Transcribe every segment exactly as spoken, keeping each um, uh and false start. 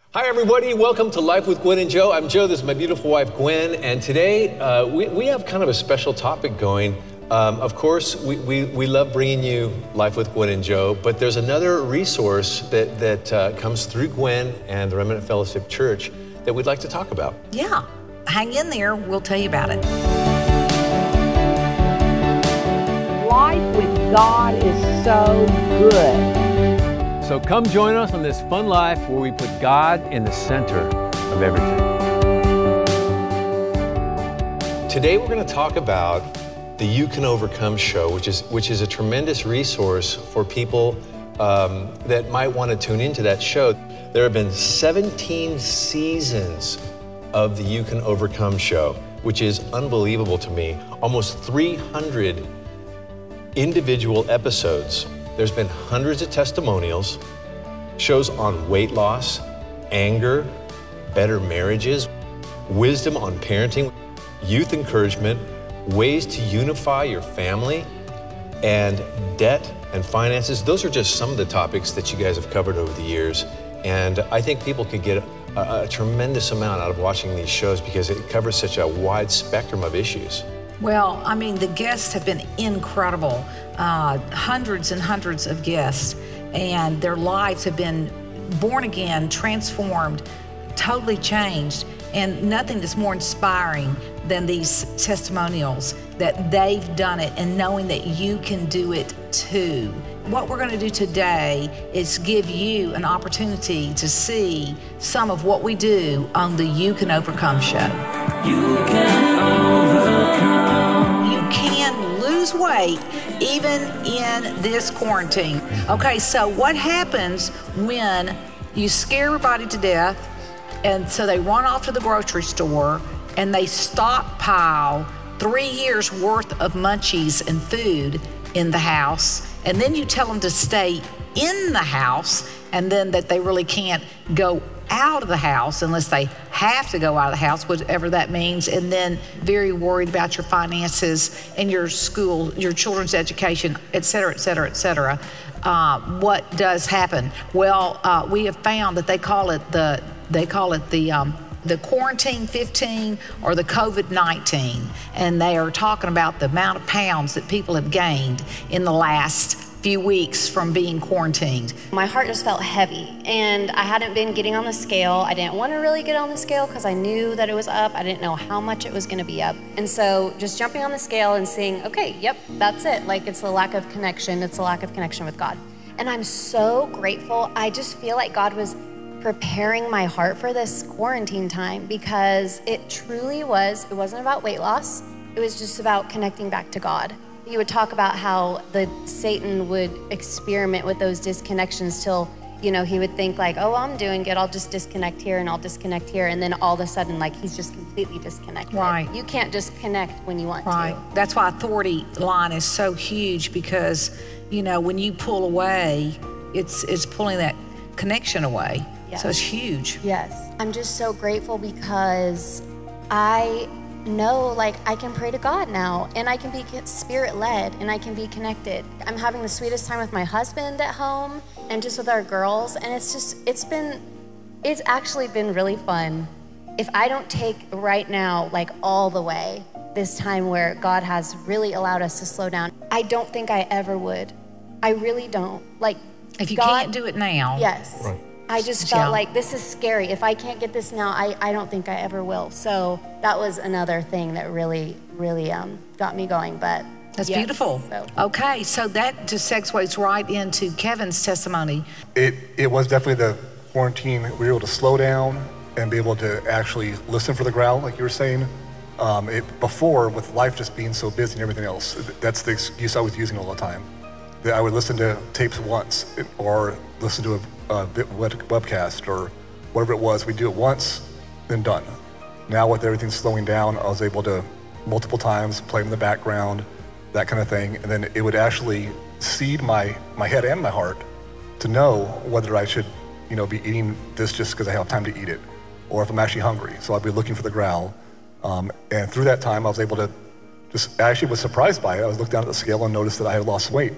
Hi everybody, welcome to Life with Gwen and Joe. I'm Joe, this is my beautiful wife Gwen, and today uh, we, we have kind of a special topic going. Um, of course, we, we, we love bringing you Life with Gwen and Joe, but there's another resource that, that uh, comes through Gwen and the Remnant Fellowship Church that we'd like to talk about. Yeah, hang in there, we'll tell you about it. Life with God is so good. So come join us on this fun life where we put God in the center of everything. Today we're going to talk about the You Can Overcome show, which is, which is a tremendous resource for people um, that might want to tune into that show. There have been seventeen seasons of the You Can Overcome show, which is unbelievable to me. Almost three hundred individual episodes. There's been hundreds of testimonials, shows on weight loss, anger, better marriages, wisdom on parenting, youth encouragement, ways to unify your family, and debt and finances. Those are just some of the topics that you guys have covered over the years. And I think people could get a, a tremendous amount out of watching these shows because it covers such a wide spectrum of issues. Well, I mean, the guests have been incredible. Uh, hundreds and hundreds of guests, and their lives have been born again, transformed, totally changed. And nothing is more inspiring than these testimonials that they've done it and knowing that you can do it too. What we're going to do today is give you an opportunity to see some of what we do on the You Can Overcome show. You can overcome. You can lose weight even in this quarantine. Okay, so what happens when you scare everybody to death, and so they run off to the grocery store and they stockpile three years worth of munchies and food in the house, and then you tell them to stay in the house, and then that they really can't go out of the house unless they have to go out of the house, whatever that means, and then very worried about your finances and your school, your children's education, et cetera, et cetera, et cetera. Uh, what does happen? Well, uh, we have found that they call it the they call it the um, the quarantine fifteen or the COVID nineteen, and they are talking about the amount of pounds that people have gained in the last few weeks from being quarantined. My heart just felt heavy, and I hadn't been getting on the scale. I didn't want to really get on the scale because I knew that it was up. I didn't know how much it was going to be up. And so just jumping on the scale and seeing, okay, yep, that's it. Like, it's the lack of connection. It's the lack of connection with God. And I'm so grateful. I just feel like God was preparing my heart for this quarantine time, because it truly was, it wasn't about weight loss. It was just about connecting back to God. You would talk about how the Satan would experiment with those disconnections till, you know, he would think like, oh, I'm doing good, I'll just disconnect here and I'll disconnect here. And then all of a sudden, like, he's just completely disconnected. Right. You can't just connect when you want right. to. That's why authority line is so huge, because, you know, when you pull away, it's, it's pulling that connection away. Yes. So it's huge. Yes. I'm just so grateful because I know, like, I can pray to God now, and I can be spirit-led, and I can be connected. I'm having the sweetest time with my husband at home and just with our girls, and it's just, it's been, it's actually been really fun. If I don't take right now, like, all the way, this time where God has really allowed us to slow down, I don't think I ever would. I really don't. Like, if you God, can't do it now. Yes. Right. I just Yeah. felt like this is scary. If I can't get this now, I, I don't think I ever will. So that was another thing that really, really um, got me going. But That's yes, beautiful. so. Okay, so that just segues right into Kevin's testimony. It, it was definitely the quarantine. We were able to slow down and be able to actually listen for the growl, like you were saying. Um, it, before, with life just being so busy and everything else, that's the excuse I was using all the time. That I would listen to tapes once, or listen to a, a webcast, or whatever it was. We'd do it once, then done. Now with everything slowing down, I was able to multiple times play in the background, that kind of thing, and then it would actually seed my, my head and my heart to know whether I should, you know, be eating this just because I have time to eat it, or if I'm actually hungry. So I'd be looking for the growl. Um, and through that time, I was able to just, I actually was surprised by it. I was looked down at the scale and noticed that I had lost weight.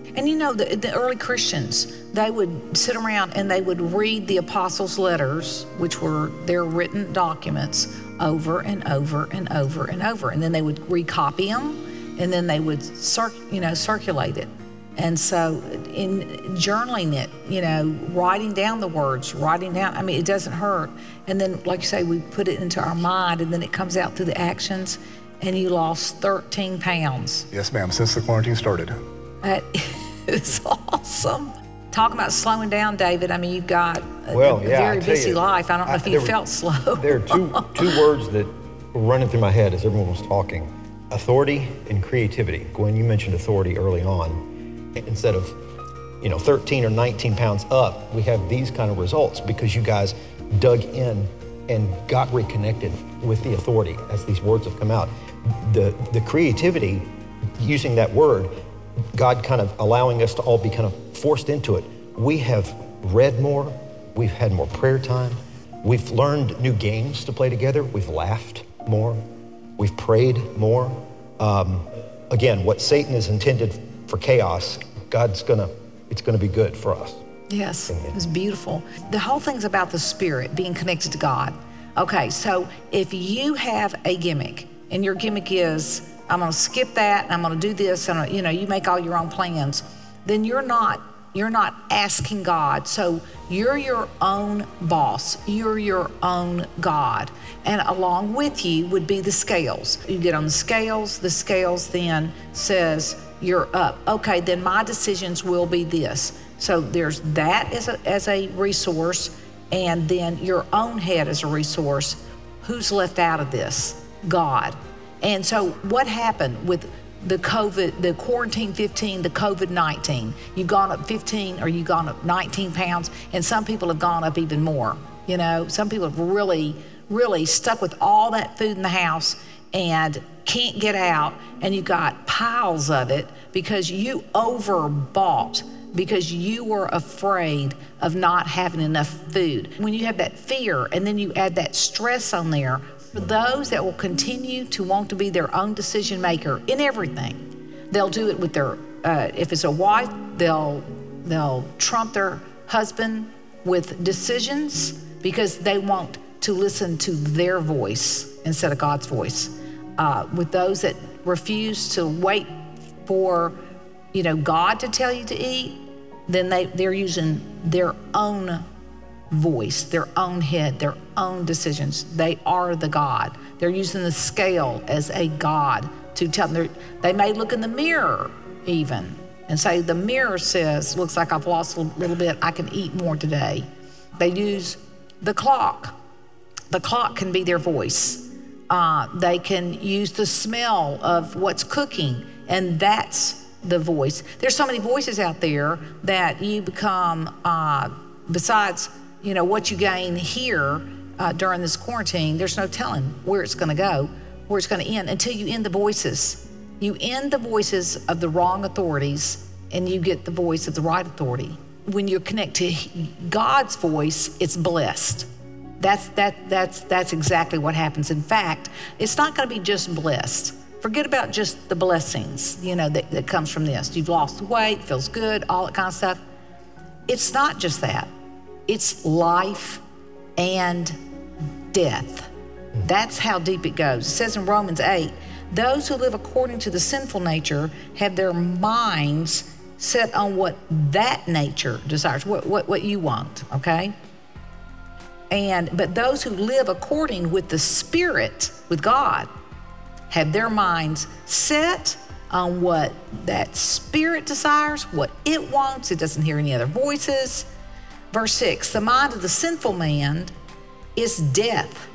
And you know, the, the early Christians, they would sit around and they would read the apostles' letters, which were their written documents, over and over and over and over. And then they would recopy them, and then they would cir- you know, circulate it. And so in journaling it, you know, writing down the words, writing down, I mean, it doesn't hurt. And then, like you say, we put it into our mind, and then it comes out through the actions, and you lost thirteen pounds. Yes, ma'am, since the quarantine started. That is awesome. Talking about slowing down, David, I mean, you've got a, well, a yeah, very I tell busy you, life. I don't know I, if you were, felt slow. There are two, two words that were running through my head as everyone was talking. Authority and creativity. Gwen, you mentioned authority early on. Instead of, you know, thirteen or nineteen pounds up, we have these kind of results because you guys dug in and got reconnected with the authority as these words have come out. The, the creativity, using that word, God kind of allowing us to all be kind of forced into it. We have read more, we've had more prayer time, we've learned new games to play together, we've laughed more, we've prayed more. Um, again, what Satan is intended for chaos, God's gonna, it's gonna be good for us. Yes, it was beautiful. The whole thing's about the Spirit being connected to God. Okay, so if you have a gimmick, and your gimmick is, I'm gonna skip that, and I'm gonna do this, and you know, you make all your own plans, then you're not, you're not asking God. So you're your own boss, you're your own God. And along with you would be the scales. You get on the scales, the scales then says, you're up. Okay, then my decisions will be this. So there's that as a, as a resource, and then your own head as a resource. Who's left out of this? God. And so what happened with the COVID, the quarantine fifteen, the COVID nineteen? You've gone up fifteen or you've gone up nineteen pounds, and some people have gone up even more. You know, some people have really, really stuck with all that food in the house and can't get out, and you got piles of it because you overbought, because you were afraid of not having enough food. When you have that fear and then you add that stress on there, for those that will continue to want to be their own decision maker in everything, they'll do it with their, uh, if it's a wife, they'll, they'll trump their husband with decisions because they want to listen to their voice instead of God's voice. Uh, with those that refuse to wait for, you know, God to tell you to eat, then they, they're using their own voice, their own head, their own decisions. They are the God. They're using the scale as a God to tell them. They may look in the mirror even and say, the mirror says, looks like I've lost a little bit, I can eat more today. They use the clock. The clock can be their voice. Uh, they can use the smell of what's cooking, and that's the voice. There's so many voices out there that you become, uh, besides, you know, what you gain here uh, during this quarantine, there's no telling where it's gonna go, where it's gonna end until you end the voices. You end the voices of the wrong authorities and you get the voice of the right authority. When you connect to God's voice, it's blessed. That's, that, that's, that's exactly what happens. In fact, it's not gonna be just blessed. Forget about just the blessings, you know, that, that comes from this. You've lost weight, feels good, all that kind of stuff. It's not just that. It's life and death. That's how deep it goes. It says in Romans eight, those who live according to the sinful nature have their minds set on what that nature desires, what, what, what you want, okay? And, but those who live according with the Spirit, with God, have their minds set on what that Spirit desires, what it wants. It doesn't hear any other voices. Verse six, the mind of the sinful man is death,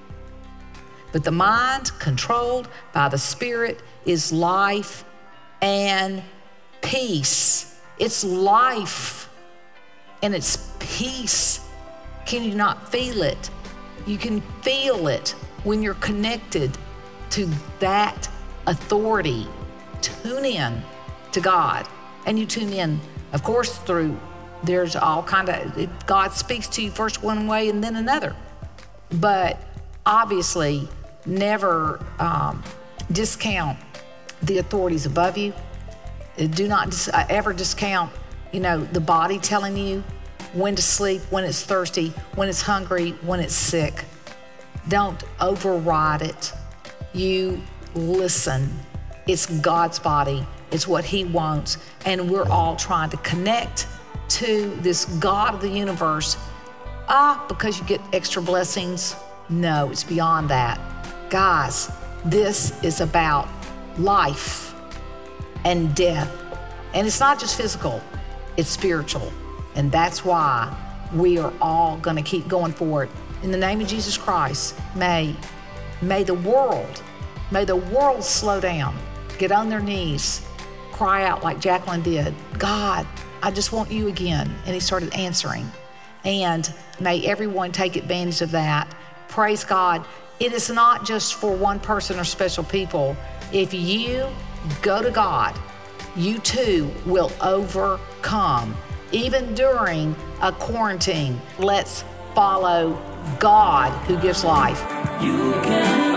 but the mind controlled by the Spirit is life and peace. It's life and it's peace. Can you not feel it? You can feel it when you're connected to that authority. Tune in to God, and you tune in, of course, through, there's all kind of, God speaks to you first one way and then another, but obviously never um, discount the authorities above you Do not dis- uh, ever discount, you know, the body telling you when to sleep, when it's thirsty, when it's hungry, when it's sick. Don't override it. You listen. It's God's body. It's what He wants. And we're all trying to connect to this God of the universe. Ah, because you get extra blessings. No, it's beyond that. Guys, this is about life and death. And it's not just physical, it's spiritual. And that's why we are all gonna keep going forward. In the name of Jesus Christ, may, may the world, may the world slow down, get on their knees, cry out like Jacqueline did, God, I just want you again. And He started answering. And may everyone take advantage of that. Praise God. It is not just for one person or special people. If you go to God, you too will overcome. Even during a quarantine, let's follow God who gives life. You can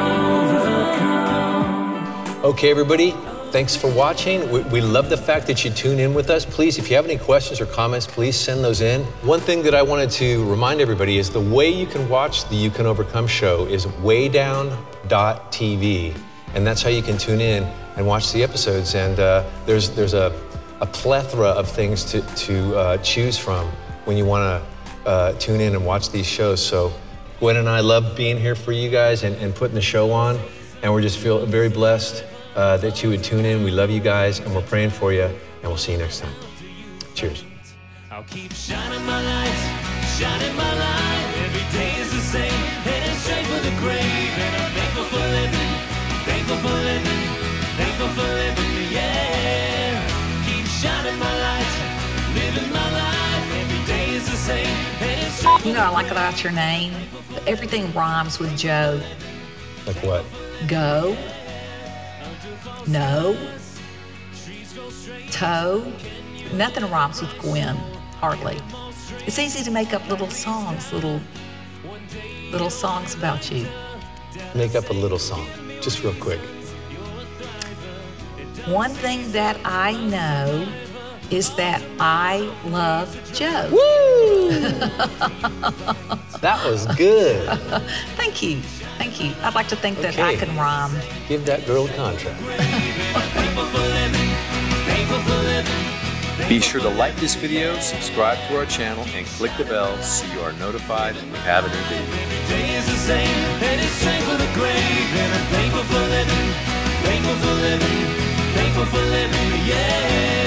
overcome. Okay, everybody, thanks for watching. We, we love the fact that you tune in with us. Please, if you have any questions or comments, please send those in. One thing that I wanted to remind everybody is the way you can watch the You Can Overcome show is waydown dot T V. And that's how you can tune in and watch the episodes. And uh, there's, there's a, a plethora of things to, to uh, choose from when you want to uh, tune in and watch these shows. So Gwen and I love being here for you guys and, and putting the show on. And we just feel very blessed uh, that you would tune in. We love you guys and we're praying for you. And we'll see you next time. Cheers. I'll keep shining my light, shining my light. Every day is the same, heading straight for the grave. And I'm thankful for living, thankful for living, thankful for living, yeah. Keep shining my light, living my life. Every day is the same, heading straight for You know what I like about your name? Everything rhymes with Joe. Like what? Go, no, toe. Nothing rhymes with Gwen, hardly. It's easy to make up little songs, little, little songs about you. Make up a little song, just real quick. One thing that I know is that I love Joe. Woo! That was good. Thank you, thank you. I'd like to think that I Okay. can rhyme. Give that girl a contract. Be sure to like this video, subscribe to our channel, and click the bell so you are notified when we have a new video. Every day is the same, heading straight for the grave. And I'm thankful for living, thankful for living, thankful for living, yeah.